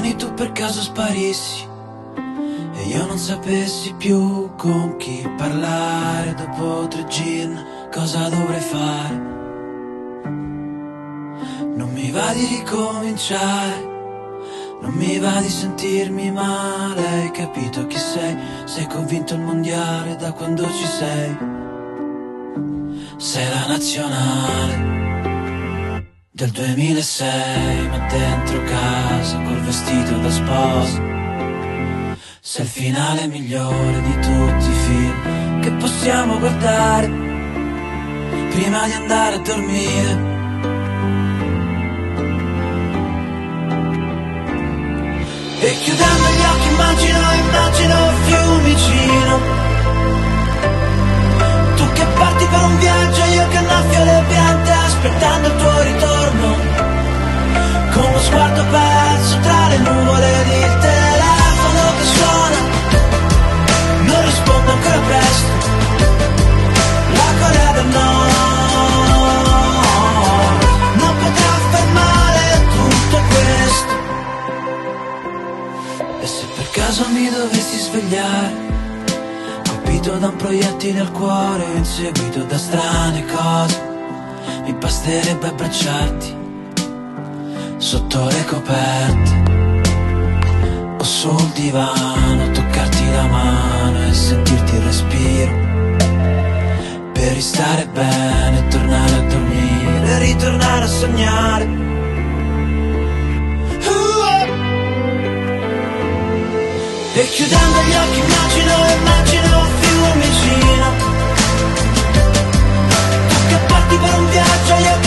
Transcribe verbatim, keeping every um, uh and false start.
domani tu per caso sparissi e io non sapessi più con chi parlare, dopo tre gin cosa dovrei fare? Non mi va di ricominciare, non mi va di sentirmi male. Hai capito chi sei? Sei convinto al mondiale da quando ci sei. Sei la nazionale del duemilasei, ma dentro casa col vestito da sposa. Sei il finale migliore di tutti i film che possiamo guardare prima di andare a dormire. E chiudendo gli occhi immagino, immagino Fiumicino, tu che parti per un viaggio, io che annaffio le piante aspettando il tuo ritorno, con lo sguardo perso tra le nuvole ed il telefono che suona, non rispondo ancora presto, la Corea del Nord non potrà fermare tutto questo. E se per caso mi dovessi svegliare, colpito da un proiettile al cuore, inseguito da strane cose, mi basterebbe abbracciarti sotto le coperte o sul divano, toccarti la mano e sentirti il respiro, per ristare bene e tornare a dormire e ritornare a sognare. E chiudendo gli occhi immagino, immagino Fiumicino, tu che parti per un viaggio, io